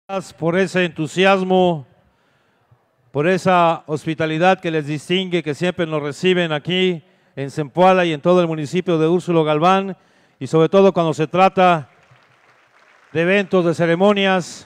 Por ese entusiasmo, por esa hospitalidad que les distingue, que siempre nos reciben aquí en Zempoala y en todo el municipio de Úrsulo Galván, y sobre todo cuando se trata de eventos, de ceremonias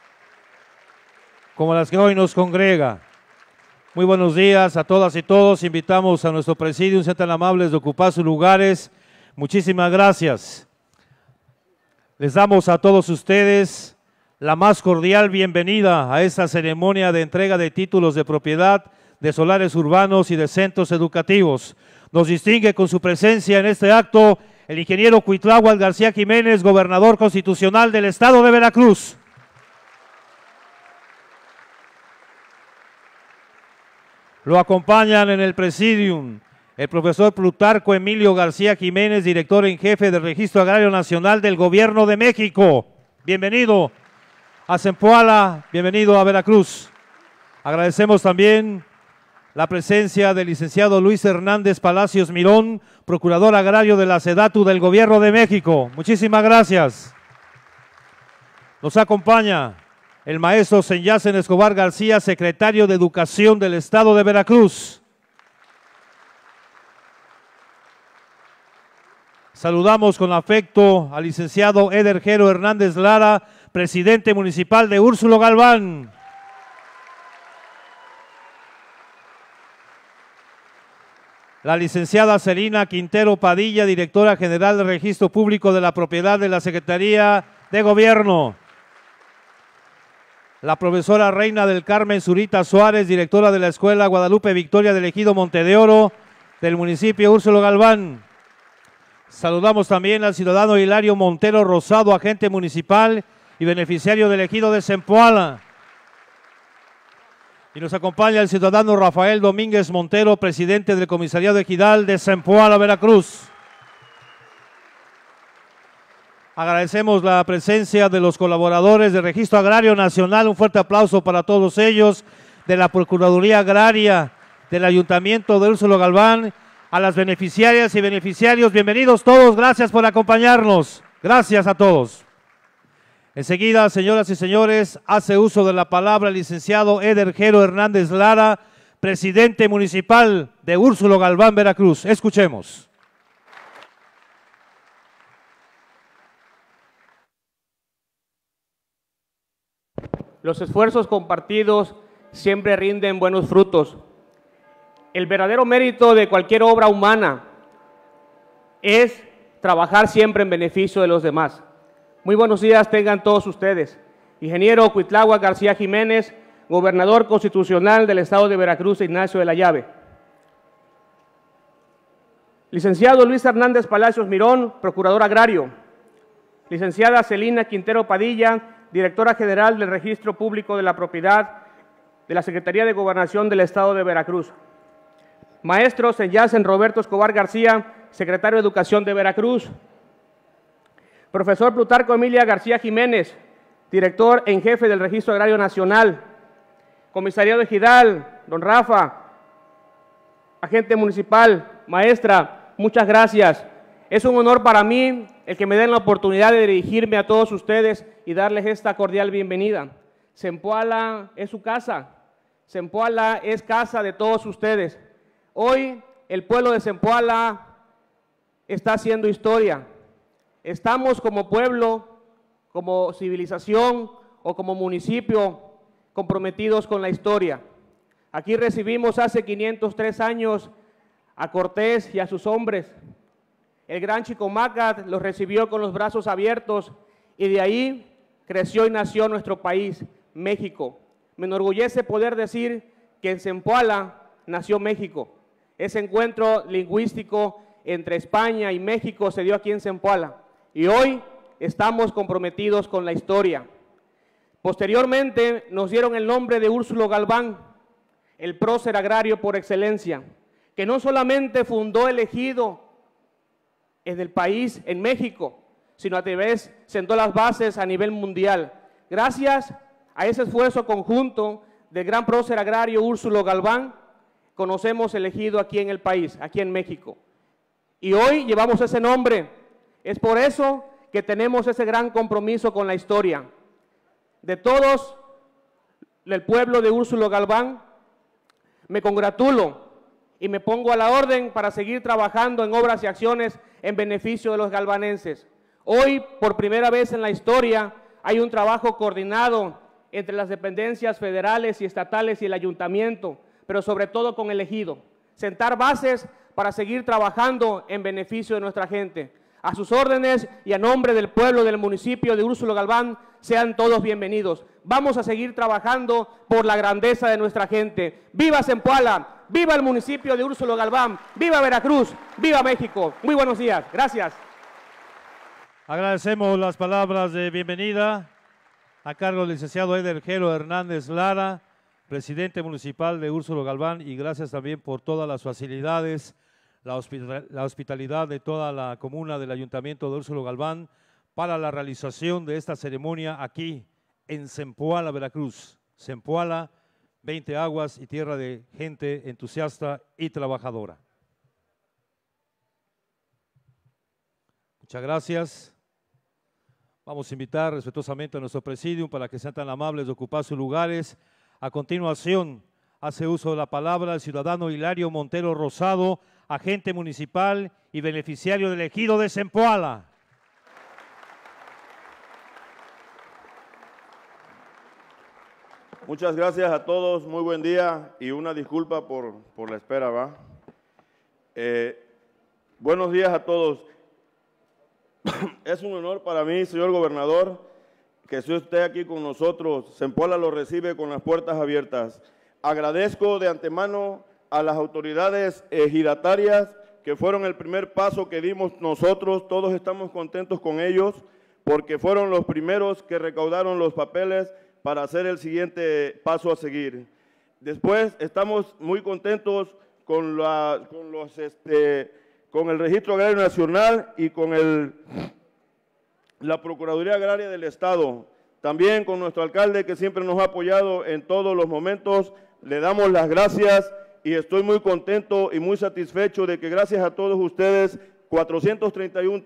como las que hoy nos congrega. Muy buenos días a todas y todos. Invitamos a nuestro presidium, sean tan amables de ocupar sus lugares. Muchísimas gracias. Les damos a todos ustedes la más cordial bienvenida a esta ceremonia de entrega de títulos de propiedad de solares urbanos y de centros educativos. Nos distingue con su presencia en este acto el ingeniero Cuitláhuac García Jiménez, gobernador constitucional del estado de Veracruz. Lo acompañan en el presidium el profesor Plutarco Emilio García Jiménez, director en jefe del Registro Agrario Nacional del Gobierno de México. Bienvenido a Zempoala, bienvenido a Veracruz. Agradecemos también la presencia del licenciado Luis Hernández Palacios Mirón, procurador agrario de la SEDATU del Gobierno de México. Muchísimas gracias. Nos acompaña el maestro Senyacen Escobar García, secretario de Educación del Estado de Veracruz. Saludamos con afecto al licenciado Eder Jero Hernández Lara, presidente municipal de Úrsulo Galván. La licenciada Celina Quintero Padilla, directora general del Registro Público de la Propiedad de la Secretaría de Gobierno. La profesora Reina del Carmen Zurita Suárez, directora de la Escuela Guadalupe Victoria del Ejido Monte de Oro del municipio de Úrsulo Galván. Saludamos también al ciudadano Hilario Montero Rosado, agente municipal y beneficiario del ejido de Zempoala. Y nos acompaña el ciudadano Rafael Domínguez Montero, presidente del Comisariado Ejidal de Zempoala, Veracruz. Agradecemos la presencia de los colaboradores del Registro Agrario Nacional. Un fuerte aplauso para todos ellos, de la Procuraduría Agraria, del Ayuntamiento de Úrsulo Galván, a las beneficiarias y beneficiarios. Bienvenidos todos, gracias por acompañarnos. Gracias a todos. Enseguida, señoras y señores, hace uso de la palabra el licenciado Eder Jero Hernández Lara, presidente municipal de Úrsulo Galván, Veracruz. Escuchemos. Los esfuerzos compartidos siempre rinden buenos frutos. El verdadero mérito de cualquier obra humana es trabajar siempre en beneficio de los demás. Muy buenos días tengan todos ustedes. Ingeniero Cuitláhuac García Jiménez, gobernador constitucional del estado de Veracruz, Ignacio de la Llave. Licenciado Luis Hernández Palacios Mirón, procurador agrario. Licenciada Celina Quintero Padilla, directora general del Registro Público de la Propiedad de la Secretaría de Gobernación del estado de Veracruz. Maestro Senyacen Roberto Escobar García, secretario de Educación de Veracruz. Profesor Plutarco Emilio García Jiménez, director en jefe del Registro Agrario Nacional. Comisariado Ejidal, don Rafa, agente municipal, maestra, muchas gracias. Es un honor para mí el que me den la oportunidad de dirigirme a todos ustedes y darles esta cordial bienvenida. Zempoala es su casa, Zempoala es casa de todos ustedes. Hoy el pueblo de Zempoala está haciendo historia. Estamos como pueblo, como civilización o como municipio comprometidos con la historia. Aquí recibimos hace 503 años a Cortés y a sus hombres. El gran Chicomácat los recibió con los brazos abiertos y de ahí creció y nació nuestro país, México. Me enorgullece poder decir que en Zempoala nació México. Ese encuentro lingüístico entre España y México se dio aquí en Zempoala y hoy estamos comprometidos con la historia. Posteriormente nos dieron el nombre de Úrsulo Galván, el prócer agrario por excelencia, que no solamente fundó el ejido en el país, en México, sino a través sentó las bases a nivel mundial. Gracias a ese esfuerzo conjunto del gran prócer agrario Úrsulo Galván, conocemos el ejido aquí en el país, aquí en México. Y hoy llevamos ese nombre. Es por eso que tenemos ese gran compromiso con la historia. de todos el pueblo de Úrsulo Galván, me congratulo y me pongo a la orden para seguir trabajando en obras y acciones en beneficio de los galvanenses. Hoy, por primera vez en la historia, hay un trabajo coordinado entre las dependencias federales y estatales y el ayuntamiento, pero sobre todo con el ejido. Sentar bases para seguir trabajando en beneficio de nuestra gente. A sus órdenes y a nombre del pueblo del municipio de Úrsulo Galván, sean todos bienvenidos. Vamos a seguir trabajando por la grandeza de nuestra gente. ¡Viva Zempoala! ¡Viva el municipio de Úrsulo Galván! ¡Viva Veracruz! ¡Viva México! Muy buenos días. Gracias. Agradecemos las palabras de bienvenida a cargo del licenciado Eder Jero Hernández Lara, presidente municipal de Úrsulo Galván, y gracias también por todas las facilidades, la hospitalidad de toda la comuna del Ayuntamiento de Úrsulo Galván para la realización de esta ceremonia aquí en Zempoala, Veracruz. Zempoala, 20 aguas y tierra de gente entusiasta y trabajadora. Muchas gracias. Vamos a invitar respetuosamente a nuestro presidium para que sean tan amables de ocupar sus lugares. A continuación, hace uso de la palabra el ciudadano Hilario Montero Rosado, agente municipal y beneficiario del ejido de Zempoala. Muchas gracias a todos, muy buen día y una disculpa por la espera, ¿va? Buenos días a todos. Es un honor para mí, señor gobernador, que esté usted aquí con nosotros. Zempoala lo recibe con las puertas abiertas. Agradezco de antemano a las autoridades ejidatarias que fueron el primer paso que dimos nosotros. Todos estamos contentos con ellos porque fueron los primeros que recaudaron los papeles para hacer el siguiente paso a seguir. Después estamos muy contentos con el Registro Agrario Nacional y con la Procuraduría Agraria del Estado. También con nuestro alcalde que siempre nos ha apoyado en todos los momentos. Le damos las gracias y estoy muy contento y muy satisfecho de que gracias a todos ustedes, 431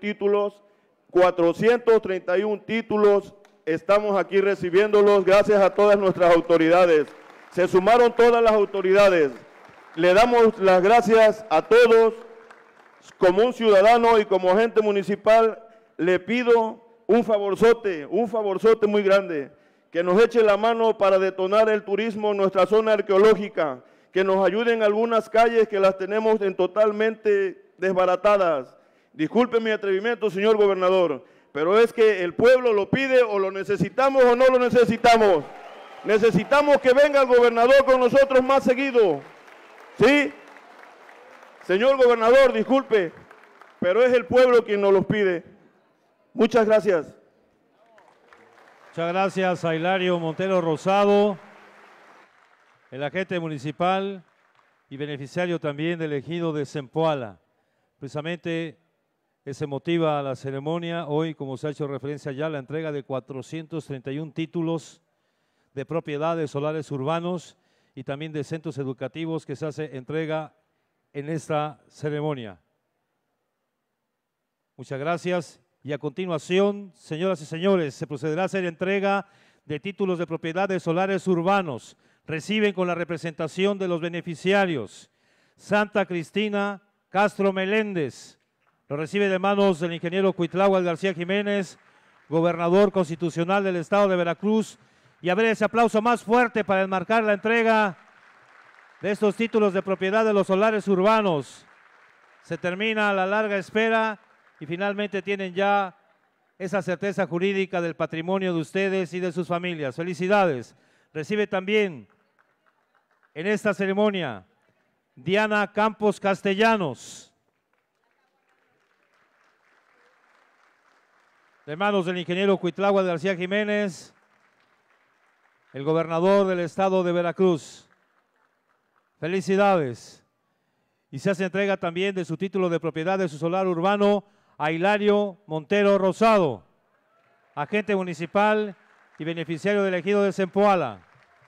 títulos, estamos aquí recibiéndolos gracias a todas nuestras autoridades. Se sumaron todas las autoridades. Le damos las gracias a todos. Como un ciudadano y como agente municipal, le pido un favorzote muy grande, que nos eche la mano para detonar el turismo en nuestra zona arqueológica, que nos ayuden algunas calles que las tenemos totalmente desbaratadas. Disculpe mi atrevimiento, señor gobernador, pero es que el pueblo lo pide, o lo necesitamos o no lo necesitamos. Necesitamos que venga el gobernador con nosotros más seguido, ¿sí? Señor gobernador, disculpe, pero es el pueblo quien nos los pide. Muchas gracias. Muchas gracias a Hilario Montero Rosado, el agente municipal y beneficiario también del ejido de Zempoala. Precisamente ese motiva la ceremonia. Hoy, como se ha hecho referencia ya, la entrega de 431 títulos de propiedades solares urbanos y también de centros educativos que se hace entrega en esta ceremonia. Muchas gracias. Y a continuación, señoras y señores, se procederá a hacer entrega de títulos de propiedades solares urbanos. Reciben con la representación de los beneficiarios Santa Cristina Castro Meléndez. Lo recibe de manos del ingeniero Cuitláhuac García Jiménez, gobernador constitucional del estado de Veracruz. Y a ver ese aplauso más fuerte para enmarcar la entrega de estos títulos de propiedad de los solares urbanos. Se termina la larga espera y finalmente tienen ya esa certeza jurídica del patrimonio de ustedes y de sus familias. Felicidades. Recibe también en esta ceremonia Diana Campos Castellanos, de manos del ingeniero Cuitláhuac García Jiménez, el gobernador del estado de Veracruz. Felicidades. Y se hace entrega también de su título de propiedad de su solar urbano a Hilario Montero Rosado, agente municipal y beneficiario del ejido de Zempoala.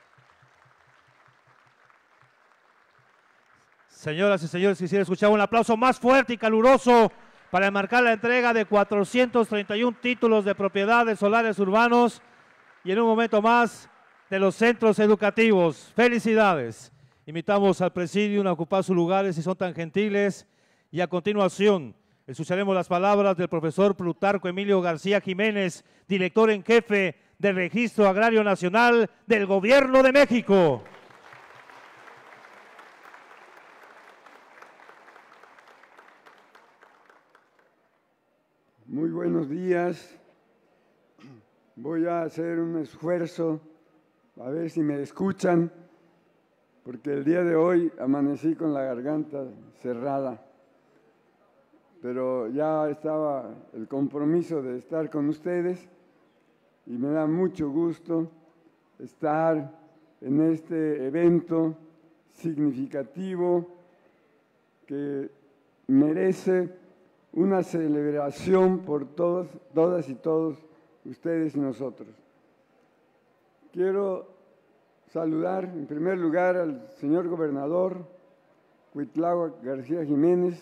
Señoras y señores, quisiera escuchar un aplauso más fuerte y caluroso para enmarcar la entrega de 431 títulos de propiedad de solares urbanos y en un momento más de los centros educativos. ¡Felicidades! Invitamos al presidium a ocupar sus lugares si son tan gentiles y a continuación escucharemos las palabras del profesor Plutarco Emilio García Jiménez, director en jefe del Registro Agrario Nacional del Gobierno de México. Muy buenos días. Voy a hacer un esfuerzo a ver si me escuchan, porque el día de hoy amanecí con la garganta cerrada, pero ya estaba el compromiso de estar con ustedes y me da mucho gusto estar en este evento significativo que merece una celebración por todas y todos ustedes y nosotros. Quiero saludar en primer lugar al señor gobernador Cuitláhuac García Jiménez.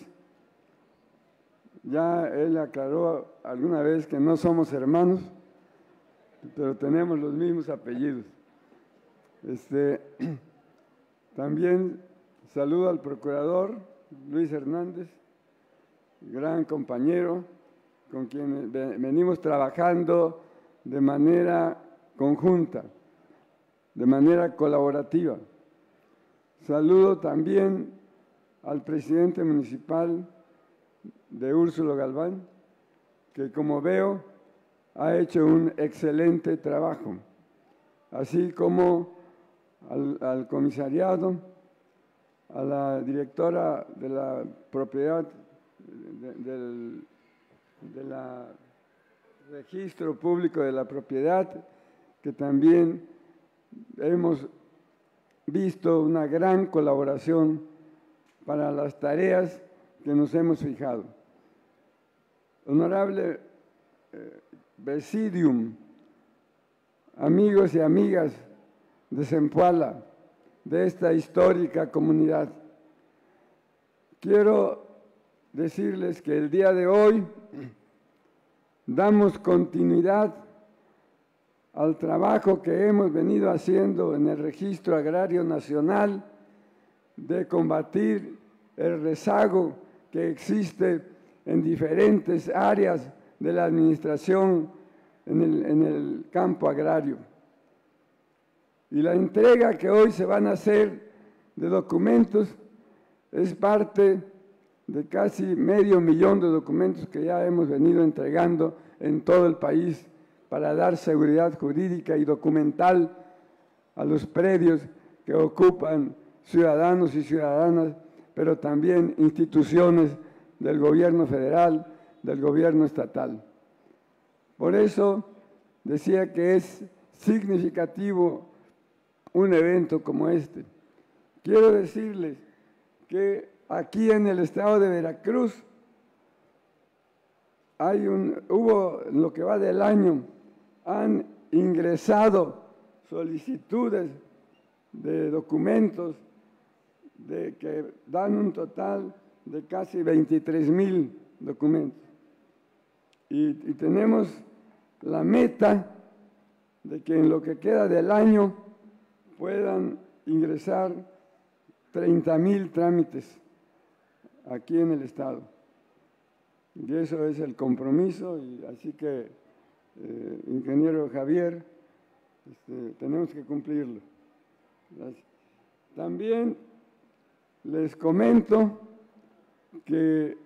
Ya él aclaró alguna vez que no somos hermanos, pero tenemos los mismos apellidos. También saludo al procurador Luis Hernández, gran compañero con quien venimos trabajando de manera conjunta, de manera colaborativa. Saludo también al presidente municipal de Úrsulo Galván, que como veo ha hecho un excelente trabajo, así como al comisariado, a la directora de la propiedad del Registro Público de la Propiedad, que también hemos visto una gran colaboración para las tareas que nos hemos fijado. Honorable Presidium, amigos y amigas de Zempoala, de esta histórica comunidad, quiero decirles que el día de hoy damos continuidad al trabajo que hemos venido haciendo en el Registro Agrario Nacional de combatir el rezago que existe en diferentes áreas de la administración en el campo agrario. Y la entrega que hoy se van a hacer de documentos es parte de casi 500,000 de documentos que ya hemos venido entregando en todo el país para dar seguridad jurídica y documental a los predios que ocupan ciudadanos y ciudadanas, pero también instituciones del gobierno federal, del gobierno estatal. Por eso decía que es significativo un evento como este. Quiero decirles que aquí en el estado de Veracruz hubo, en lo que va del año, han ingresado solicitudes de documentos que dan un total de casi 23,000 documentos. Y tenemos la meta de que en lo que queda del año puedan ingresar 30,000 trámites aquí en el estado. Y eso es el compromiso, y así que, ingeniero Javier, tenemos que cumplirlo. Gracias. También les comento que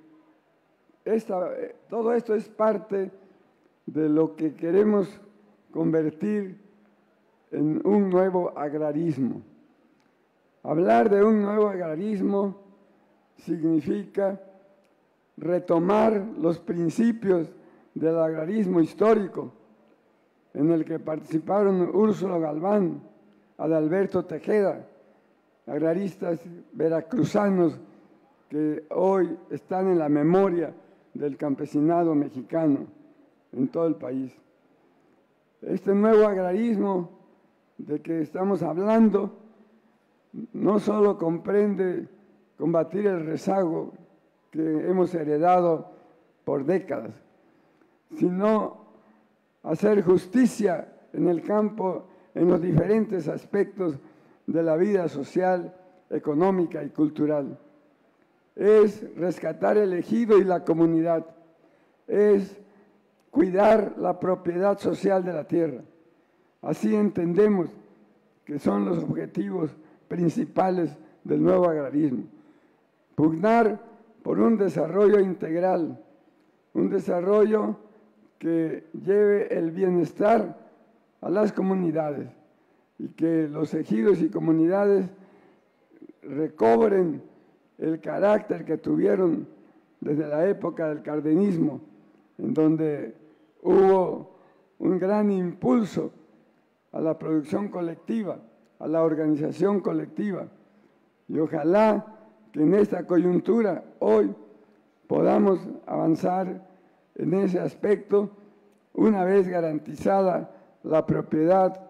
todo esto es parte de lo que queremos convertir en un nuevo agrarismo. Hablar de un nuevo agrarismo significa retomar los principios del agrarismo histórico, en el que participaron Úrsulo Galván, Adalberto Tejeda, agraristas veracruzanos que hoy están en la memoria del campesinado mexicano en todo el país. Este nuevo agrarismo de que estamos hablando no solo comprende combatir el rezago que hemos heredado por décadas, sino hacer justicia en el campo, en los diferentes aspectos de la vida social, económica y cultural. Es rescatar el ejido y la comunidad, es cuidar la propiedad social de la tierra. Así entendemos que son los objetivos principales del nuevo agrarismo. Pugnar por un desarrollo integral, un desarrollo que lleve el bienestar a las comunidades y que los ejidos y comunidades recobren el carácter que tuvieron desde la época del cardenismo, en donde hubo un gran impulso a la producción colectiva, a la organización colectiva. Y ojalá que en esta coyuntura hoy podamos avanzar en ese aspecto una vez garantizada la propiedad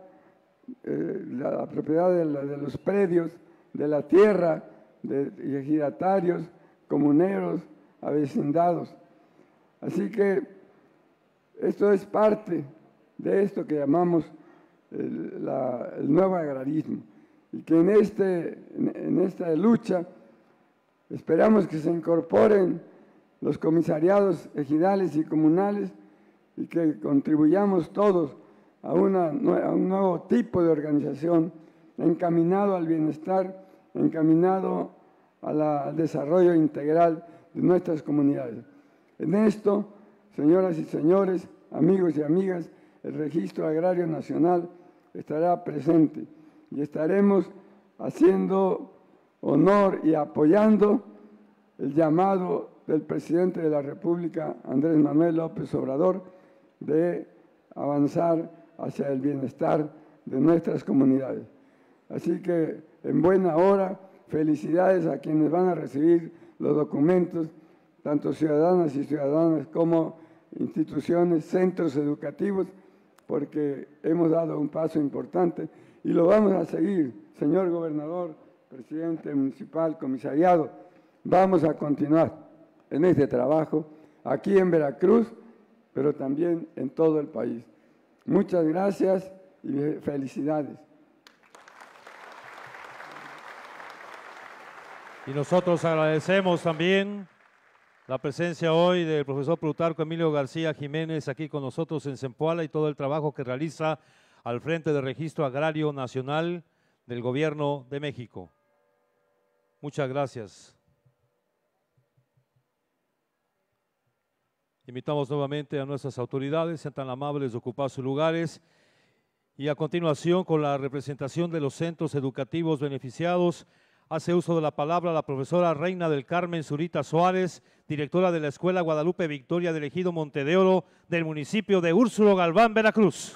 de los predios, de la tierra, de ejidatarios, comuneros, avecindados. Así que esto es parte de esto que llamamos el nuevo agrarismo, y que en esta lucha esperamos que se incorporen los comisariados ejidales y comunales y que contribuyamos todos a un nuevo tipo de organización encaminado al bienestar, encaminado al desarrollo integral de nuestras comunidades. En esto, señoras y señores, amigos y amigas, el Registro Agrario Nacional estará presente y estaremos haciendo honor y apoyando el llamado del presidente de la República, Andrés Manuel López Obrador, de avanzar hacia el bienestar de nuestras comunidades. Así que, en buena hora, felicidades a quienes van a recibir los documentos, tanto ciudadanas y ciudadanos como instituciones, centros educativos, porque hemos dado un paso importante y lo vamos a seguir, señor gobernador, presidente municipal, comisariado. Vamos a continuar en este trabajo aquí en Veracruz, pero también en todo el país. Muchas gracias y felicidades. Y nosotros agradecemos también la presencia hoy del profesor Plutarco Emilio García Jiménez aquí con nosotros en Zempoala y todo el trabajo que realiza al frente del Registro Agrario Nacional del Gobierno de México. Muchas gracias. Invitamos nuevamente a nuestras autoridades, sean tan amables de ocupar sus lugares, y a continuación, con la representación de los centros educativos beneficiados, hace uso de la palabra la profesora Reina del Carmen Zurita Suárez, directora de la Escuela Guadalupe Victoria del Ejido Monte de Oro del municipio de Úrsulo Galván, Veracruz.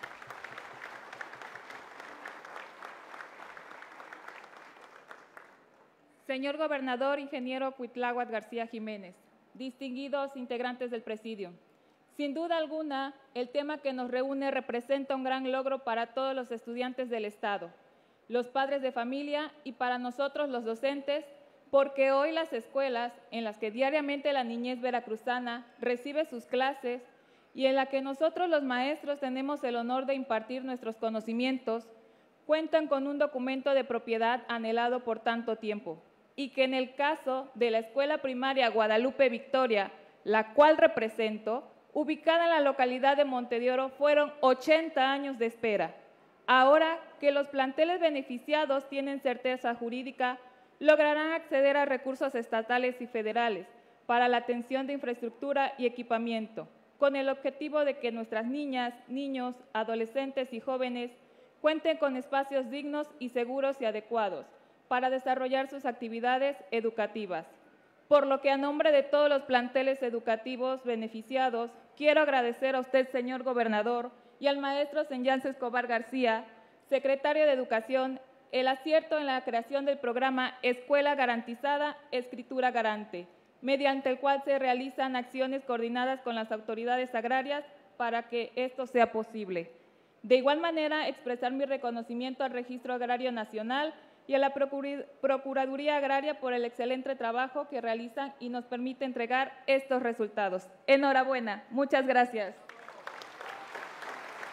Señor Gobernador, ingeniero Cuitláhuac García Jiménez, distinguidos integrantes del Presidium, sin duda alguna, el tema que nos reúne representa un gran logro para todos los estudiantes del Estado, los padres de familia y para nosotros los docentes, porque hoy las escuelas en las que diariamente la niñez veracruzana recibe sus clases y en la que nosotros los maestros tenemos el honor de impartir nuestros conocimientos, cuentan con un documento de propiedad anhelado por tanto tiempo, y que en el caso de la Escuela Primaria Guadalupe Victoria, la cual represento, ubicada en la localidad de Monte de Oro, fueron 80 años de espera. Ahora que los planteles beneficiados tienen certeza jurídica, lograrán acceder a recursos estatales y federales para la atención de infraestructura y equipamiento, con el objetivo de que nuestras niñas, niños, adolescentes y jóvenes cuenten con espacios dignos y seguros y adecuados para desarrollar sus actividades educativas. Por lo que a nombre de todos los planteles educativos beneficiados, quiero agradecer a usted, señor gobernador, y al maestro Senyance Escobar García, secretario de Educación, el acierto en la creación del programa Escuela Garantizada, Escritura Garante, mediante el cual se realizan acciones coordinadas con las autoridades agrarias para que esto sea posible. De igual manera, expresar mi reconocimiento al Registro Agrario Nacional y a la Procuraduría Agraria por el excelente trabajo que realizan y nos permite entregar estos resultados. Enhorabuena. Muchas gracias.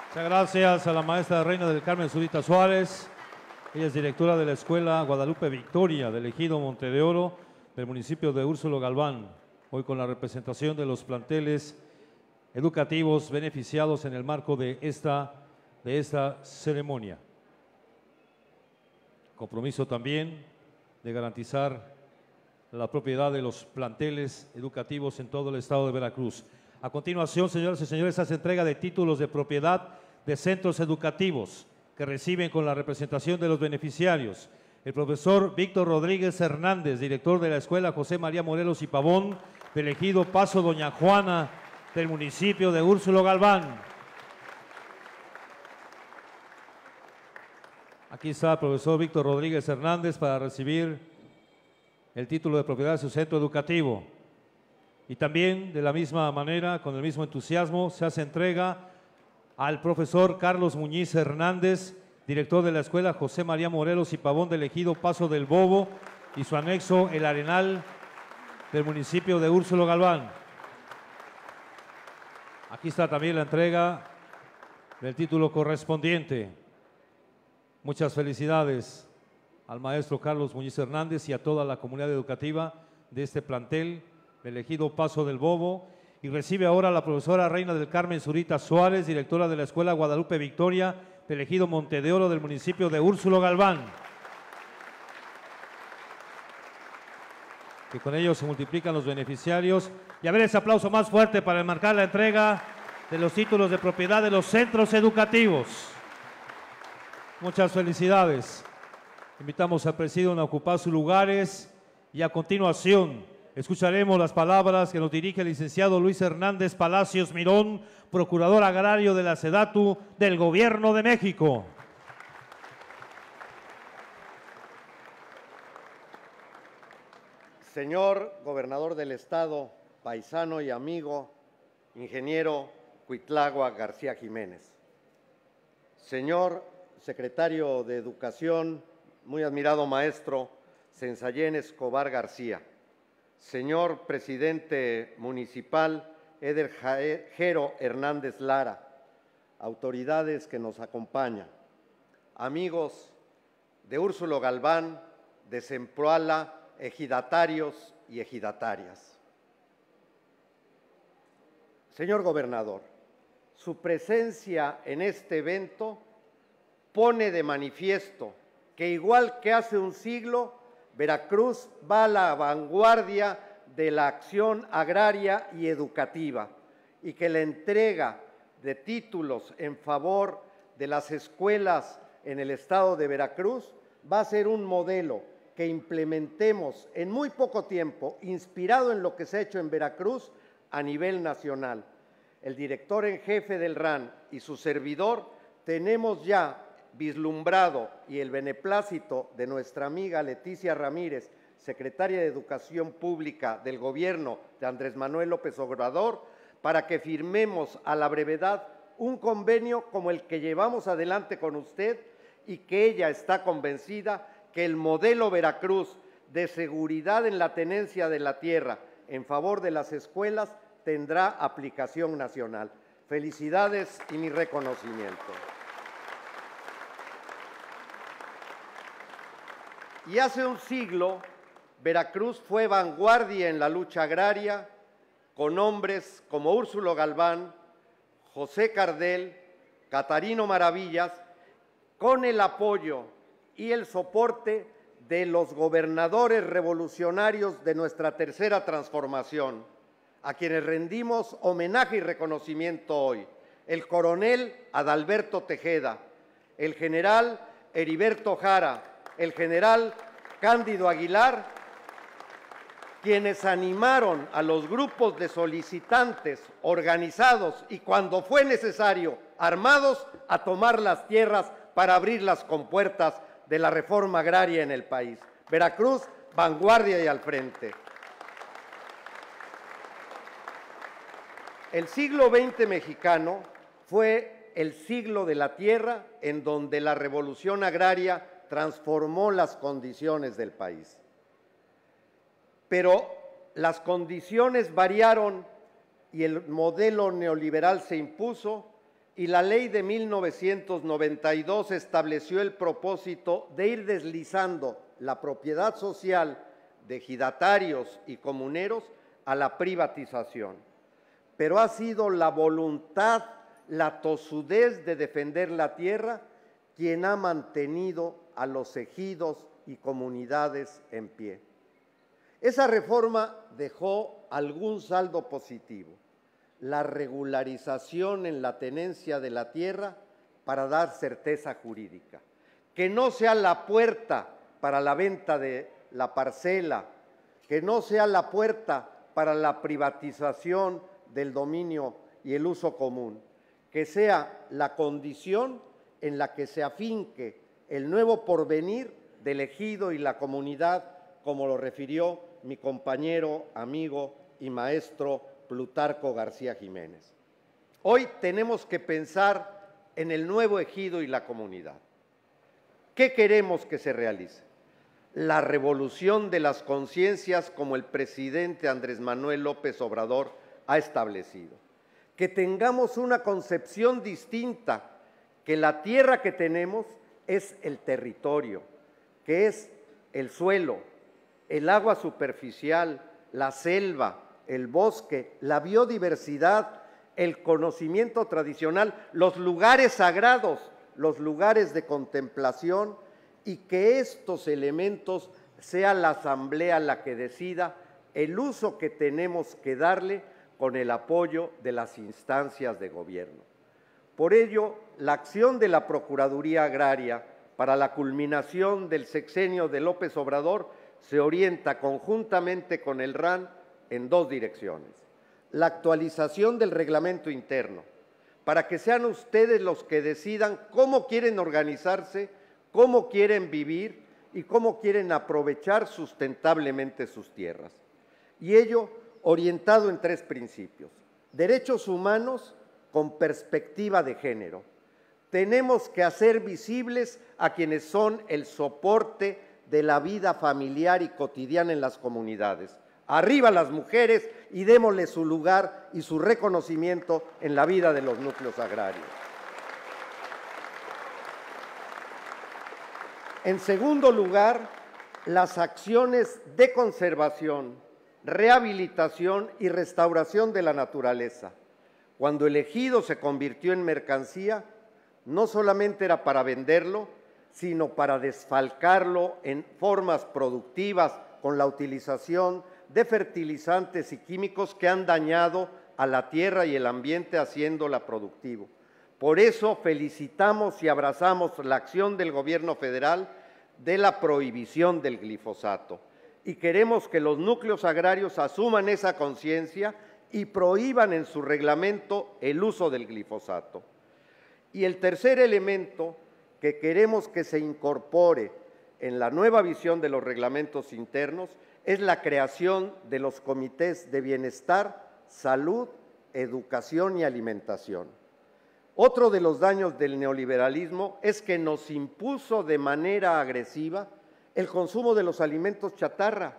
Muchas gracias a la maestra Reina del Carmen Zurita Suárez. Ella es directora de la Escuela Guadalupe Victoria del Ejido Monte de Oro del municipio de Úrsulo Galván. Hoy con la representación de los planteles educativos beneficiados en el marco de esta ceremonia. Compromiso también de garantizar la propiedad de los planteles educativos en todo el estado de Veracruz. A continuación, señoras y señores, se hace entrega de títulos de propiedad de centros educativos que reciben con la representación de los beneficiarios. El profesor Víctor Rodríguez Hernández, director de la Escuela José María Morelos y Pavón, del ejido Paso Doña Juana, del municipio de Úrsulo Galván. Aquí está el profesor Víctor Rodríguez Hernández para recibir el título de propiedad de su centro educativo. Y también, de la misma manera, con el mismo entusiasmo, se hace entrega al profesor Carlos Muñiz Hernández, director de la Escuela José María Morelos y Pavón del ejido Paso del Bobo y su anexo El Arenal del municipio de Úrsulo Galván. Aquí está también la entrega del título correspondiente. Muchas felicidades al maestro Carlos Muñiz Hernández y a toda la comunidad educativa de este plantel del ejido Paso del Bobo. Y recibe ahora la profesora Reina del Carmen Zurita Suárez, directora de la Escuela Guadalupe Victoria del ejido Monte de Oro del municipio de Úrsulo Galván. Que con ellos se multiplican los beneficiarios. Y a ver ese aplauso más fuerte para enmarcar la entrega de los títulos de propiedad de los centros educativos. Muchas felicidades. Invitamos al presidium a ocupar sus lugares y a continuación escucharemos las palabras que nos dirige el licenciado Luis Hernández Palacios Mirón, procurador agrario de la SEDATU del Gobierno de México. Señor gobernador del estado, paisano y amigo, ingeniero Cuitlagua García Jiménez. Señor secretario de Educación, muy admirado maestro Sensayén Escobar García. Señor presidente municipal Eder Jero Hernández Lara, autoridades que nos acompañan, amigos de Úrsulo Galván, de Zempoala, ejidatarios y ejidatarias. Señor gobernador, su presencia en este evento pone de manifiesto que, igual que hace un siglo, Veracruz va a la vanguardia de la acción agraria y educativa y que la entrega de títulos en favor de las escuelas en el estado de Veracruz va a ser un modelo que implementemos en muy poco tiempo, inspirado en lo que se ha hecho en Veracruz a nivel nacional. El director en jefe del RAN y su servidor tenemos ya vislumbrado, y el beneplácito de nuestra amiga Leticia Ramírez, secretaria de Educación Pública del gobierno de Andrés Manuel López Obrador, para que firmemos a la brevedad un convenio como el que llevamos adelante con usted y que ella está convencida que el modelo Veracruz de seguridad en la tenencia de la tierra en favor de las escuelas tendrá aplicación nacional. Felicidades y mi reconocimiento. Y hace un siglo, Veracruz fue vanguardia en la lucha agraria, con hombres como Úrsulo Galván, José Cardel, Catarino Maravillas, con el apoyo y el soporte de los gobernadores revolucionarios de nuestra tercera transformación, a quienes rendimos homenaje y reconocimiento hoy: el coronel Adalberto Tejeda, el general Heriberto Jara, el general Cándido Aguilar, quienes animaron a los grupos de solicitantes organizados y, cuando fue necesario, armados, a tomar las tierras para abrir las compuertas de la reforma agraria en el país. Veracruz, vanguardia y al frente. El siglo XX mexicano fue el siglo de la tierra, en donde la revolución agraria transformó las condiciones del país. Pero las condiciones variaron y el modelo neoliberal se impuso, y la ley de 1992 estableció el propósito de ir deslizando la propiedad social de ejidatarios y comuneros a la privatización. Pero ha sido la voluntad, la tosudez de defender la tierra quien ha mantenido a los ejidos y comunidades en pie. Esa reforma dejó algún saldo positivo, la regularización en la tenencia de la tierra para dar certeza jurídica, que no sea la puerta para la venta de la parcela, que no sea la puerta para la privatización del dominio y el uso común, que sea la condición en la que se afinque el nuevo porvenir del ejido y la comunidad, como lo refirió mi compañero, amigo y maestro Plutarco García Jiménez. Hoy tenemos que pensar en el nuevo ejido y la comunidad. ¿Qué queremos que se realice? La revolución de las conciencias, como el presidente Andrés Manuel López Obrador ha establecido. Que tengamos una concepción distinta, que la tierra que tenemos es el territorio, que es el suelo, el agua superficial, la selva, el bosque, la biodiversidad, el conocimiento tradicional, los lugares sagrados, los lugares de contemplación, y que estos elementos sea la asamblea la que decida el uso que tenemos que darle con el apoyo de las instancias de gobierno. Por ello, la acción de la Procuraduría Agraria para la culminación del sexenio de López Obrador se orienta conjuntamente con el RAN en dos direcciones. La actualización del reglamento interno, para que sean ustedes los que decidan cómo quieren organizarse, cómo quieren vivir y cómo quieren aprovechar sustentablemente sus tierras. Y ello orientado en tres principios. Derechos humanos con perspectiva de género. Tenemos que hacer visibles a quienes son el soporte de la vida familiar y cotidiana en las comunidades. Arriba las mujeres y démosle su lugar y su reconocimiento en la vida de los núcleos agrarios. En segundo lugar, las acciones de conservación, rehabilitación y restauración de la naturaleza. Cuando el ejido se convirtió en mercancía, no solamente era para venderlo, sino para desfalcarlo en formas productivas con la utilización de fertilizantes y químicos que han dañado a la tierra y el ambiente haciéndola productivo. Por eso felicitamos y abrazamos la acción del gobierno federal de la prohibición del glifosato y queremos que los núcleos agrarios asuman esa conciencia y prohíban en su reglamento el uso del glifosato. Y el tercer elemento que queremos que se incorpore en la nueva visión de los reglamentos internos es la creación de los comités de bienestar, salud, educación y alimentación. Otro de los daños del neoliberalismo es que nos impuso de manera agresiva el consumo de los alimentos chatarra,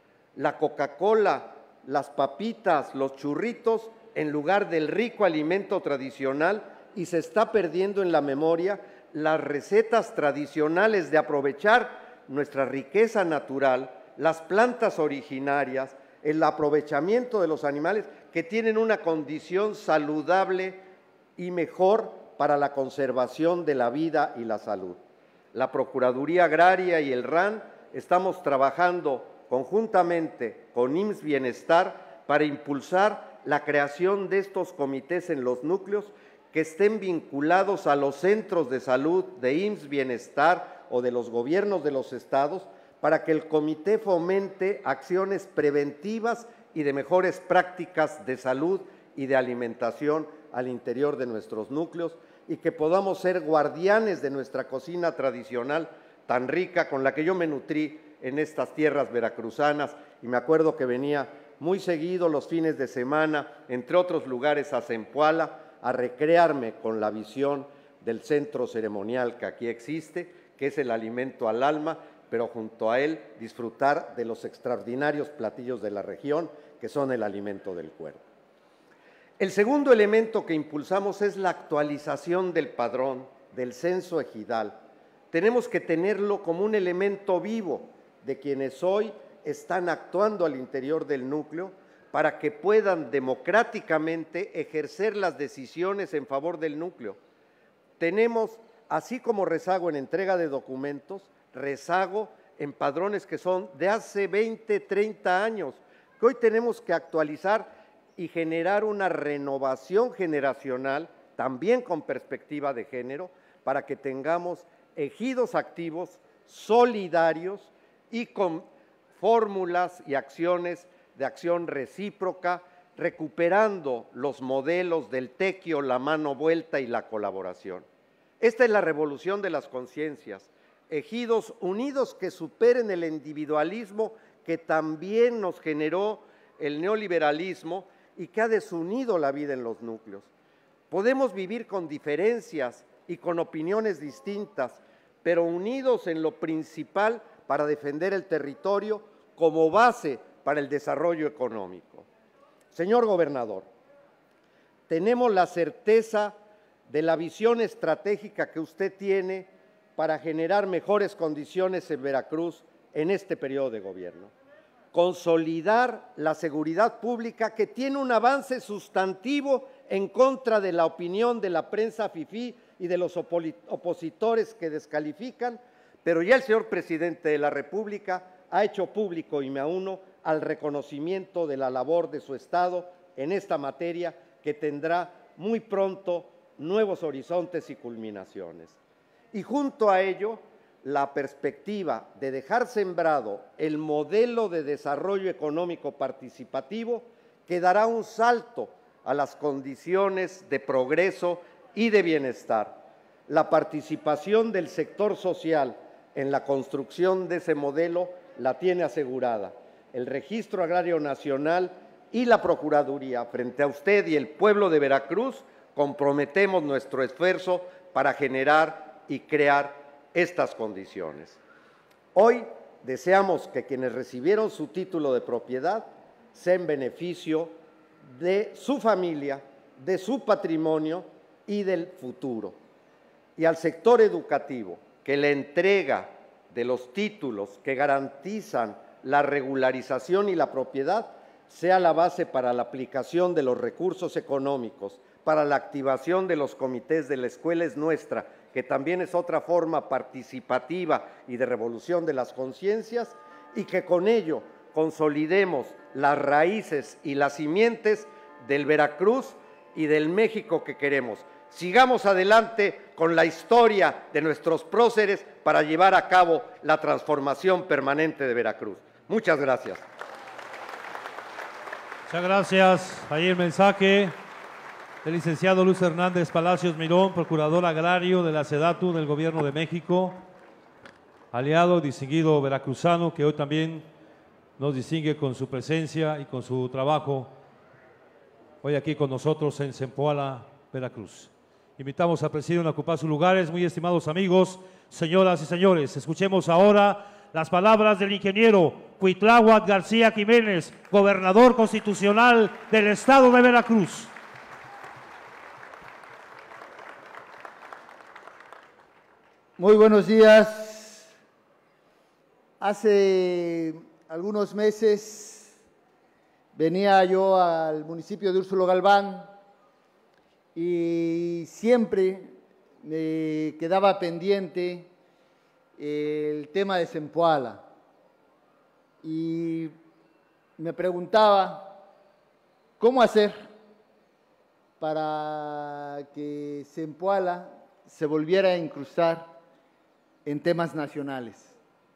la Coca-Cola, las papitas, los churritos, en lugar del rico alimento tradicional, y se está perdiendo en la memoria las recetas tradicionales de aprovechar nuestra riqueza natural, las plantas originarias, el aprovechamiento de los animales que tienen una condición saludable y mejor para la conservación de la vida y la salud. La Procuraduría Agraria y el RAN estamos trabajando conjuntamente con IMSS Bienestar para impulsar la creación de estos comités en los núcleos que estén vinculados a los centros de salud de IMSS Bienestar o de los gobiernos de los estados, para que el comité fomente acciones preventivas y de mejores prácticas de salud y de alimentación al interior de nuestros núcleos, y que podamos ser guardianes de nuestra cocina tradicional tan rica con la que yo me nutrí en estas tierras veracruzanas, y me acuerdo que venía muy seguido los fines de semana, entre otros lugares, a Zempoala, a recrearme con la visión del centro ceremonial que aquí existe, que es el alimento al alma, pero junto a él disfrutar de los extraordinarios platillos de la región, que son el alimento del cuerpo. El segundo elemento que impulsamos es la actualización del padrón, del censo ejidal. Tenemos que tenerlo como un elemento vivo de quienes hoy están actuando al interior del núcleo para que puedan democráticamente ejercer las decisiones en favor del núcleo. Tenemos, así como rezago en entrega de documentos, rezago en padrones que son de hace 20, 30 años, que hoy tenemos que actualizar y generar una renovación generacional, también con perspectiva de género, para que tengamos ejidos activos, solidarios y con fórmulas y acciones de acción recíproca, recuperando los modelos del tequio, la mano vuelta y la colaboración. Esta es la revolución de las conciencias, ejidos unidos que superen el individualismo que también nos generó el neoliberalismo y que ha desunido la vida en los núcleos. Podemos vivir con diferencias y con opiniones distintas, pero unidos en lo principal para defender el territorio como base para el desarrollo económico. Señor gobernador, tenemos la certeza de la visión estratégica que usted tiene para generar mejores condiciones en Veracruz en este periodo de gobierno. Consolidar la seguridad pública que tiene un avance sustantivo en contra de la opinión de la prensa fifí y de los opositores que descalifican, pero ya el señor presidente de la República ha hecho público, y me auno al reconocimiento de la labor de su Estado en esta materia, que tendrá muy pronto nuevos horizontes y culminaciones. Y junto a ello, la perspectiva de dejar sembrado el modelo de desarrollo económico participativo que dará un salto a las condiciones de progreso y de bienestar. La participación del sector social en la construcción de ese modelo la tiene asegurada el Registro Agrario Nacional y la Procuraduría. Frente a usted y el pueblo de Veracruz, comprometemos nuestro esfuerzo para generar y crear estas condiciones. Hoy deseamos que quienes recibieron su título de propiedad sea en beneficio de su familia, de su patrimonio y del futuro. Y al sector educativo, que la entrega de los títulos que garantizan la regularización y la propiedad sea la base para la aplicación de los recursos económicos, para la activación de los comités de la escuela es nuestra, que también es otra forma participativa y de revolución de las conciencias, y que con ello consolidemos las raíces y las simientes del Veracruz y del México que queremos. Sigamos adelante con la historia de nuestros próceres para llevar a cabo la transformación permanente de Veracruz. Muchas gracias. Muchas gracias. Ahí el mensaje del licenciado Luis Hernández Palacios Mirón, procurador agrario de la SEDATU del Gobierno de México, aliado distinguido veracruzano que hoy también nos distingue con su presencia y con su trabajo hoy aquí con nosotros en Zempoala, Veracruz. Invitamos al presidium a ocupar sus lugares, muy estimados amigos, señoras y señores. Escuchemos ahora las palabras del ingeniero Cuitláhuac García Jiménez, gobernador constitucional del estado de Veracruz. Muy buenos días. Hace algunos meses venía yo al municipio de Úrsulo Galván y siempre me quedaba pendiente el tema de Zempoala y me preguntaba cómo hacer para que Zempoala se volviera a incrustar en temas nacionales.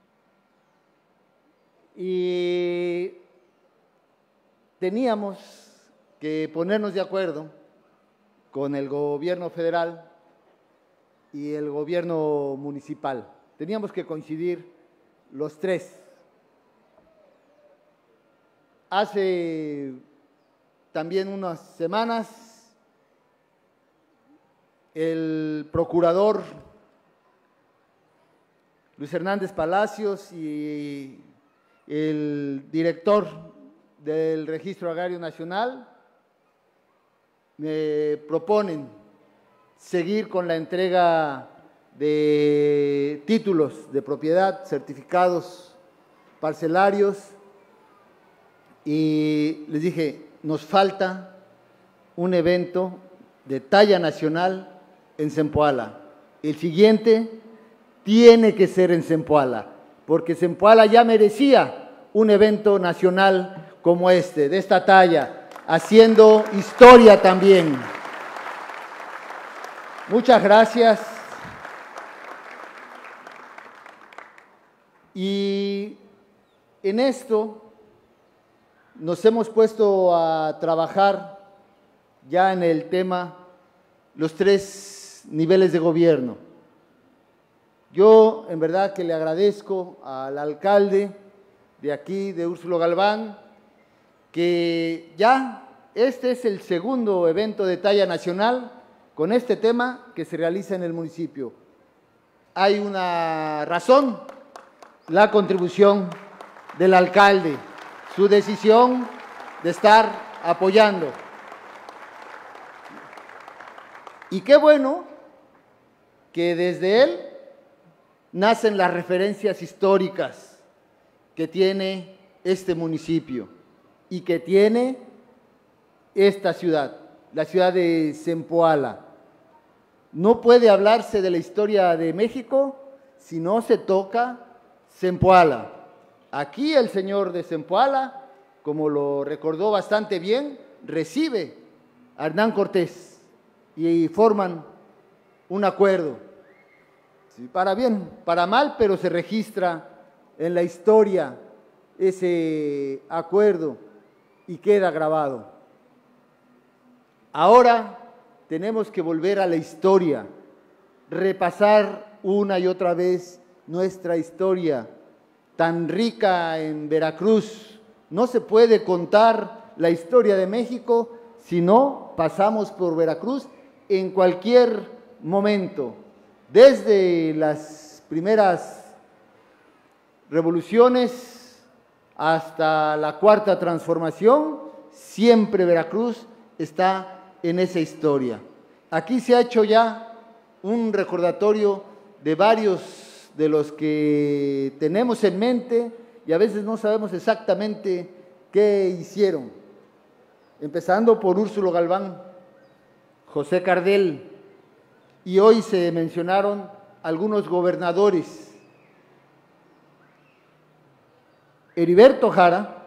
Y teníamos que ponernos de acuerdo con el gobierno federal y el gobierno municipal. Teníamos que coincidir los tres. Hace también unas semanas, el procurador Luis Hernández Palacios y el director del Registro Agrario Nacional me proponen seguir con la entrega de títulos de propiedad, certificados parcelarios, y les dije, nos falta un evento de talla nacional en Zempoala. El siguiente tiene que ser en Zempoala, porque Zempoala ya merecía un evento nacional como este, de esta talla, haciendo historia también. Muchas gracias. Y en esto nos hemos puesto a trabajar ya en el tema los 3 niveles de gobierno. Yo en verdad que le agradezco al alcalde de aquí, de Úrsulo Galván, que ya este es el segundo evento de talla nacional con este tema que se realiza en el municipio. Hay una razón, la contribución del alcalde, su decisión de estar apoyando. Y qué bueno que desde él nacen las referencias históricas que tiene este municipio y que tiene esta ciudad, la ciudad de Zempoala. No puede hablarse de la historia de México si no se toca Zempoala. Aquí el señor de Zempoala, como lo recordó bastante bien, recibe a Hernán Cortés y forman un acuerdo. Sí, para bien, para mal, pero se registra en la historia ese acuerdo y queda grabado. Ahora tenemos que volver a la historia, repasar una y otra vez nuestra historia tan rica en Veracruz. No se puede contar la historia de México si no pasamos por Veracruz en cualquier momento. Desde las primeras revoluciones hasta la Cuarta Transformación, siempre Veracruz está en esa historia. Aquí se ha hecho ya un recordatorio de varios de los que tenemos en mente y a veces no sabemos exactamente qué hicieron. Empezando por Úrsulo Galván, José Cardel, y hoy se mencionaron algunos gobernadores. Heriberto Jara,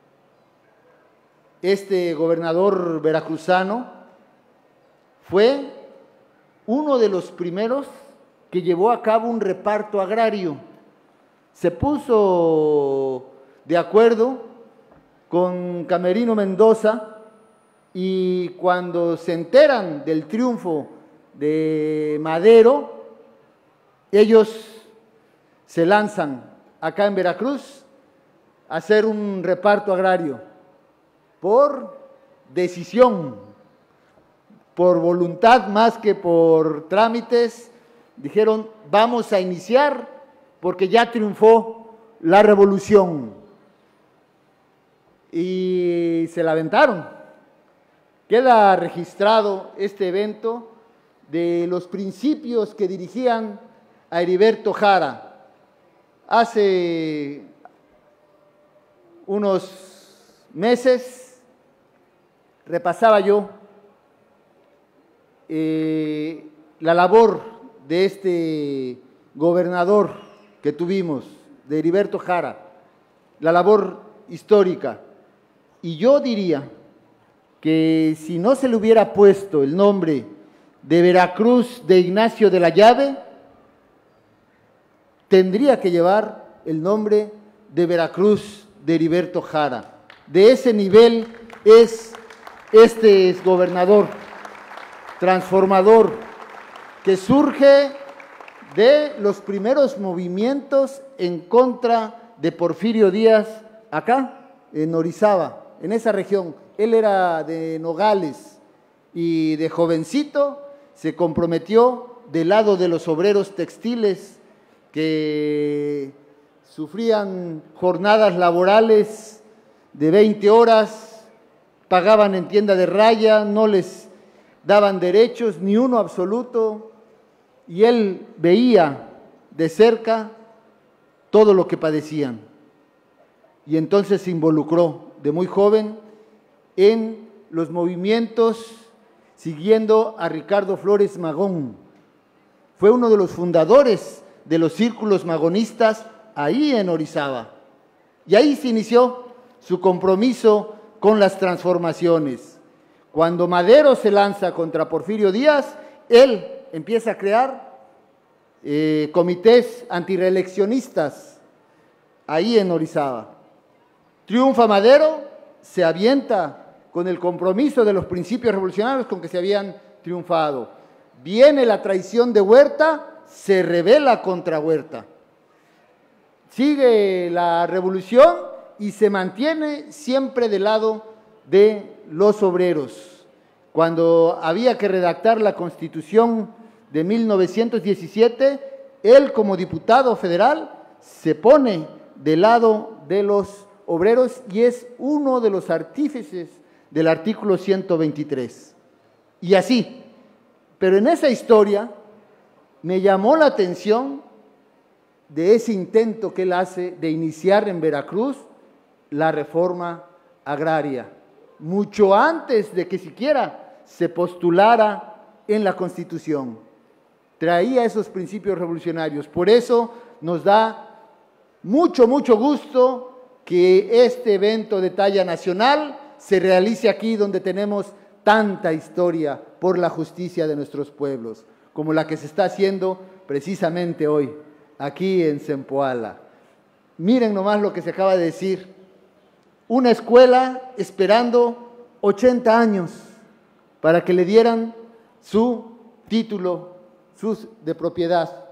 este gobernador veracruzano, fue uno de los primeros que llevó a cabo un reparto agrario. Se puso de acuerdo con Camerino Mendoza y cuando se enteran del triunfo de Madero, ellos se lanzan acá en Veracruz a hacer un reparto agrario por decisión, por voluntad más que por trámites. Dijeron, vamos a iniciar porque ya triunfó la revolución. Y se la aventaron. Queda registrado este evento de los principios que dirigían a Heriberto Jara. Hace unos meses repasaba yo la labor de este gobernador que tuvimos, de Heriberto Jara, la labor histórica. Y yo diría que si no se le hubiera puesto el nombre de Veracruz de Ignacio de la Llave, tendría que llevar el nombre de Veracruz de Heriberto Jara. De ese nivel es este gobernador transformador que surge de los primeros movimientos en contra de Porfirio Díaz acá en Orizaba, en esa región. Él era de Nogales y de jovencito se comprometió del lado de los obreros textiles que sufrían jornadas laborales de 20 horas, pagaban en tienda de raya, no les daban derechos, ni uno absoluto, y él veía de cerca todo lo que padecían. Y entonces se involucró de muy joven en los movimientos siguiendo a Ricardo Flores Magón. Fue uno de los fundadores de los círculos magonistas ahí en Orizaba. Y ahí se inició su compromiso con las transformaciones. Cuando Madero se lanza contra Porfirio Díaz, él empieza a crear comités antireeleccionistas ahí en Orizaba. Triunfa Madero, se avienta con el compromiso de los principios revolucionarios con que se habían triunfado. Viene la traición de Huerta, se rebela contra Huerta. Sigue la revolución y se mantiene siempre del lado de los obreros. Cuando había que redactar la Constitución de 1917, él como diputado federal se pone del lado de los obreros y es uno de los artífices del artículo 123. Y así, pero en esa historia me llamó la atención de ese intento que él hace de iniciar en Veracruz la reforma agraria, mucho antes de que siquiera se postulara en la Constitución. Traía esos principios revolucionarios. Por eso nos da mucho gusto que este evento de talla nacional se realice aquí donde tenemos tanta historia por la justicia de nuestros pueblos, como la que se está haciendo precisamente hoy, aquí en Zempoala. Miren nomás lo que se acaba de decir. Una escuela esperando 80 años para que le dieran su título de propiedad.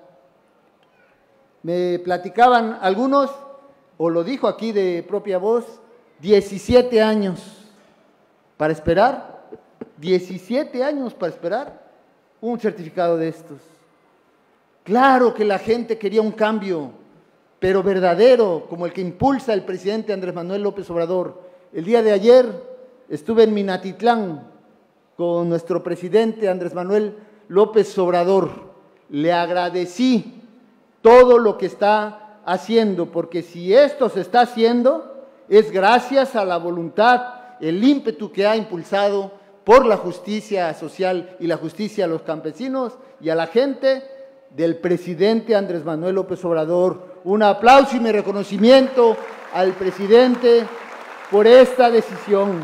Me platicaban algunos, o lo dijo aquí de propia voz, 17 años para esperar, 17 años para esperar un certificado de estos. Claro que la gente quería un cambio, pero verdadero, como el que impulsa el presidente Andrés Manuel López Obrador. El día de ayer estuve en Minatitlán con nuestro presidente Andrés Manuel López Obrador. Le agradecí todo lo que está haciendo, porque si esto se está haciendo, es gracias a la voluntad, el ímpetu que ha impulsado por la justicia social y la justicia a los campesinos y a la gente del presidente Andrés Manuel López Obrador. Un aplauso y mi reconocimiento al presidente por esta decisión.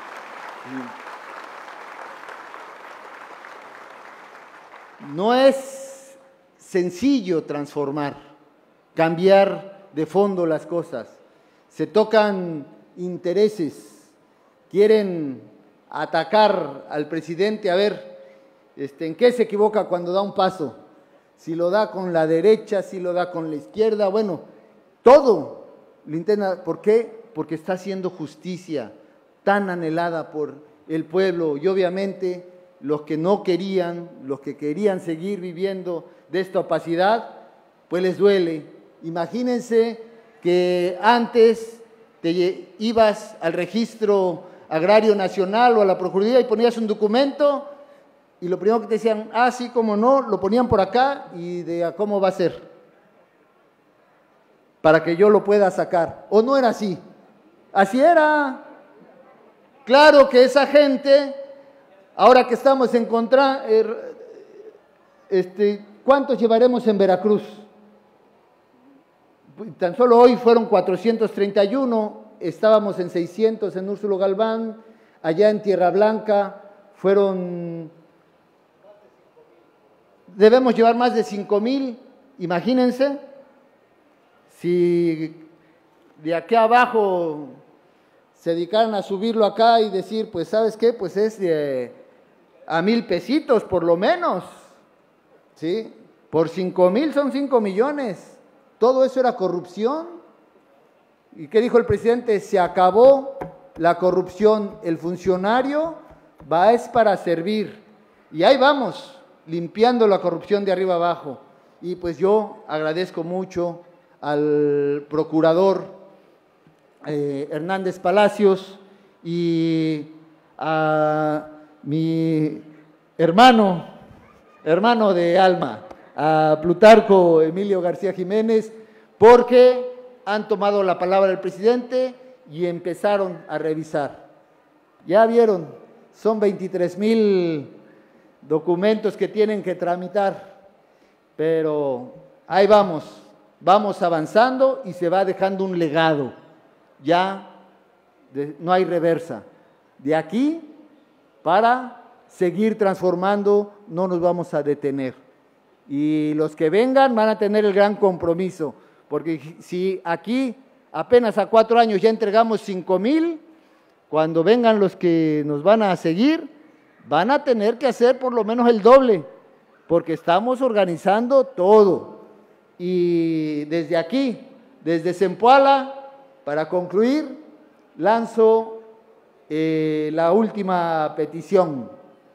No es sencillo transformar, cambiar de fondo las cosas. Se tocan intereses, quieren atacar al presidente, a ver, ¿en qué se equivoca cuando da un paso? Si lo da con la derecha, si lo da con la izquierda, bueno, todo lo intenta. ¿Por qué? Porque está haciendo justicia tan anhelada por el pueblo y obviamente los que no querían, los que querían seguir viviendo de esta opacidad, pues les duele. Imagínense que antes te ibas al Registro Agrario Nacional o a la Procuraduría y ponías un documento y lo primero que te decían, sí, cómo no, lo ponían por acá y de cómo va a ser, para que yo lo pueda sacar. ¿O no era así? Así era. Claro que esa gente, ahora que estamos en contra, ¿cuántos llevaremos en Veracruz? Tan solo hoy fueron 431, estábamos en 600 en Úrsulo Galván, allá en Tierra Blanca fueron, debemos llevar más de 5,000, imagínense, si de aquí abajo se dedicaran a subirlo acá y decir, pues ¿sabes qué? Pues es a 1,000 pesitos por lo menos, ¿sí? Por 5,000 son 5 millones. Todo eso era corrupción. ¿Y qué dijo el presidente? Se acabó la corrupción. El funcionario es para servir. Y ahí vamos, limpiando la corrupción de arriba abajo. Y pues yo agradezco mucho al procurador Hernández Palacios y a mi hermano de alma, a Plutarco Emilio García Jiménez, porque han tomado la palabra del presidente y empezaron a revisar. Ya vieron, son 23,000 documentos que tienen que tramitar, pero ahí vamos avanzando y se va dejando un legado. Ya no hay reversa. De aquí para seguir transformando no nos vamos a detener. Y los que vengan van a tener el gran compromiso, porque si aquí apenas a 4 años ya entregamos 5,000, cuando vengan los que nos van a seguir, van a tener que hacer por lo menos el doble, porque estamos organizando todo. Y desde aquí, desde Zempoala, para concluir, lanzo la última petición.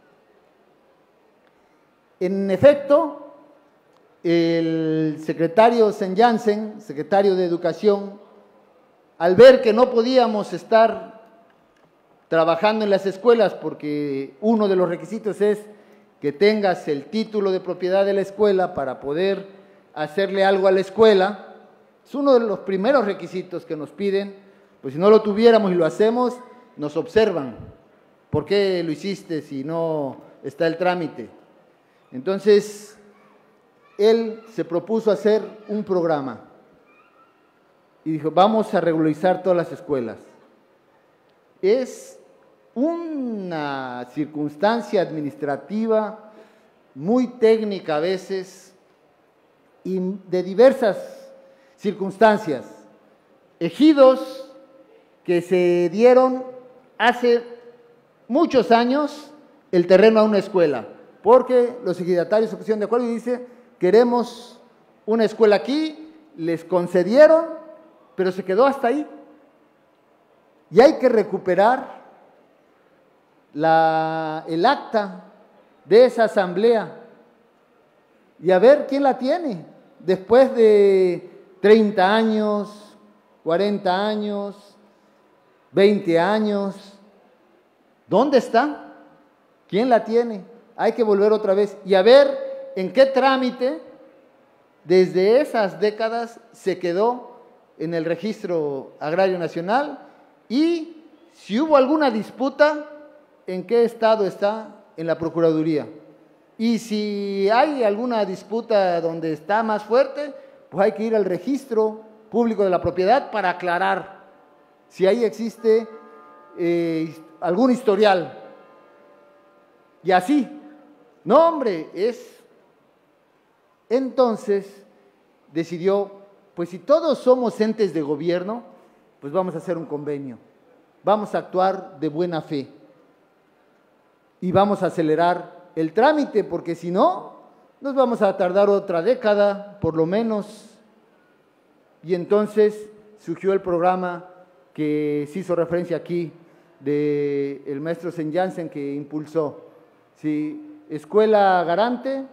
En efecto, el secretario Sen Jansen, secretario de Educación, al ver que no podíamos estar trabajando en las escuelas, porque uno de los requisitos es que tengas el título de propiedad de la escuela para poder hacerle algo a la escuela, es uno de los primeros requisitos que nos piden, pues si no lo tuviéramos y lo hacemos, nos observan. ¿Por qué lo hiciste si no está el trámite? Entonces, él se propuso hacer un programa y dijo, vamos a regularizar todas las escuelas. Es una circunstancia administrativa muy técnica a veces y de diversas circunstancias. Ejidos que se dieron hace muchos años el terreno a una escuela, porque los ejidatarios se pusieron de acuerdo y dice, queremos una escuela aquí, les concedieron, pero se quedó hasta ahí. Y hay que recuperar el acta de esa asamblea y a ver quién la tiene después de 30 años, 40 años, 20 años. ¿Dónde está? ¿Quién la tiene? Hay que volver otra vez y a ver en qué trámite desde esas décadas se quedó en el Registro Agrario Nacional y si hubo alguna disputa, en qué estado está en la Procuraduría. Y si hay alguna disputa donde está más fuerte, pues hay que ir al Registro Público de la Propiedad para aclarar si ahí existe algún historial. Y así, no hombre, Entonces decidió, pues si todos somos entes de gobierno, pues vamos a hacer un convenio, vamos a actuar de buena fe y vamos a acelerar el trámite, porque si no, nos vamos a tardar otra década, por lo menos. Y entonces surgió el programa que se hizo referencia aquí, del maestro Sen Jansen que impulsó. Sí, Escuela Garante,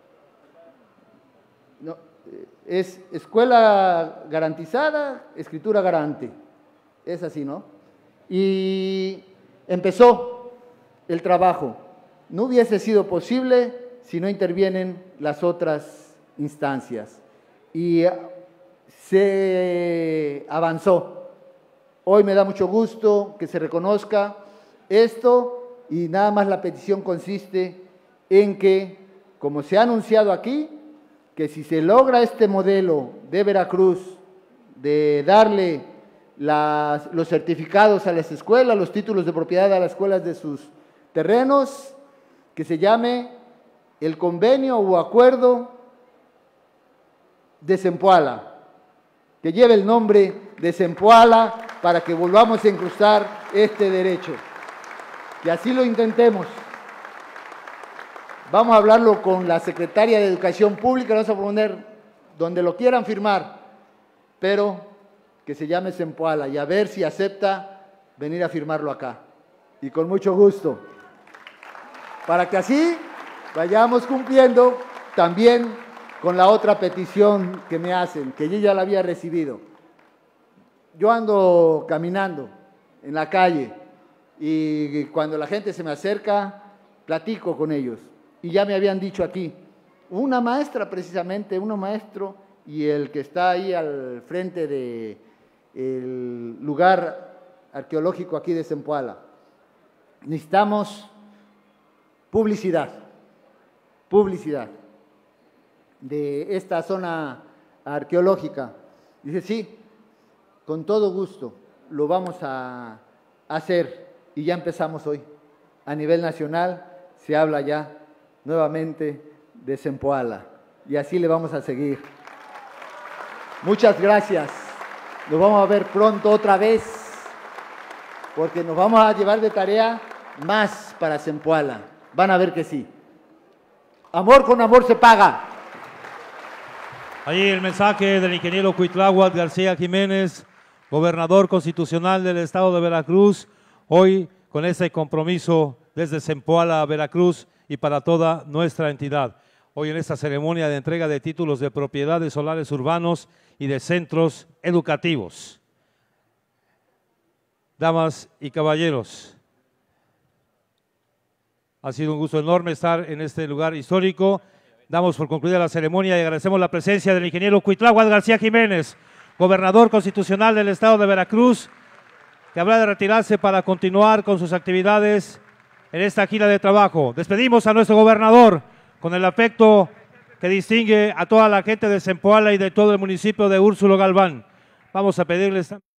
no, es Escuela Garantizada, Escritura Garante, es así, ¿no? Y empezó el trabajo. No hubiese sido posible si no intervienen las otras instancias. Y se avanzó. Hoy me da mucho gusto que se reconozca esto y nada más la petición consiste en que, como se ha anunciado aquí, que si se logra este modelo de Veracruz, de darle los certificados a las escuelas, los títulos de propiedad a las escuelas de sus terrenos, que se llame el convenio o acuerdo de Zempoala, que lleve el nombre de Zempoala para que volvamos a incrustar este derecho. Y así lo intentemos. Vamos a hablarlo con la Secretaria de Educación Pública, vamos a poner donde lo quieran firmar, pero que se llame Zempoala y a ver si acepta venir a firmarlo acá. Y con mucho gusto. Para que así vayamos cumpliendo también con la otra petición que me hacen, que yo ya la había recibido. Yo ando caminando en la calle y cuando la gente se me acerca, platico con ellos. Y ya me habían dicho aquí, una maestra precisamente, uno maestro y el que está ahí al frente del lugar arqueológico aquí de Zempoala. Necesitamos publicidad de esta zona arqueológica. Dice, sí, con todo gusto, lo vamos a hacer y ya empezamos hoy. A nivel nacional se habla ya nuevamente de Zempoala y así le vamos a seguir. Muchas gracias. Nos vamos a ver pronto otra vez porque nos vamos a llevar de tarea más para Zempoala. Van a ver que sí. Amor con amor se paga. Ahí el mensaje del ingeniero Cuitláhuac García Jiménez, gobernador constitucional del estado de Veracruz, hoy con ese compromiso desde Zempoala, Veracruz y para toda nuestra entidad. Hoy en esta ceremonia de entrega de títulos de propiedad de solares urbanos y de centros educativos. Damas y caballeros, ha sido un gusto enorme estar en este lugar histórico. Damos por concluida la ceremonia y agradecemos la presencia del ingeniero Cuitláhuac García Jiménez, gobernador constitucional del estado de Veracruz, que habrá de retirarse para continuar con sus actividades en esta gira de trabajo. Despedimos a nuestro gobernador con el afecto que distingue a toda la gente de Zempoala y de todo el municipio de Úrsulo Galván. Vamos a pedirles